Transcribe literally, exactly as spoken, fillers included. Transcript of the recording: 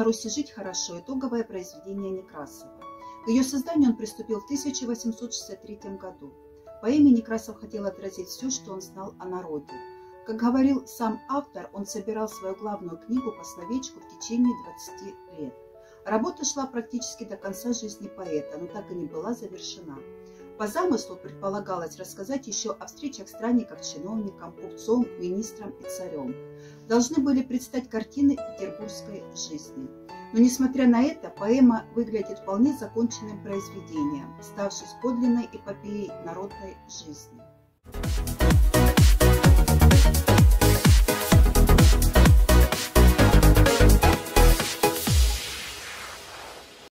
на Руси жить хорошо» – итоговое произведение Некрасова. К ее созданию он приступил в тысяча восемьсот шестьдесят третьем году. В поэме Некрасов хотел отразить все, что он знал о народе. Как говорил сам автор, он собирал свою главную книгу по словечку в течение двадцати лет. Работа шла практически до конца жизни поэта, но так и не была завершена. По замыслу предполагалось рассказать еще о встречах странников с чиновником, купцом, министром и царем. Должны были предстать картины петербургской жизни. Но, несмотря на это, поэма выглядит вполне законченным произведением, ставшей подлинной эпопеей народной жизни.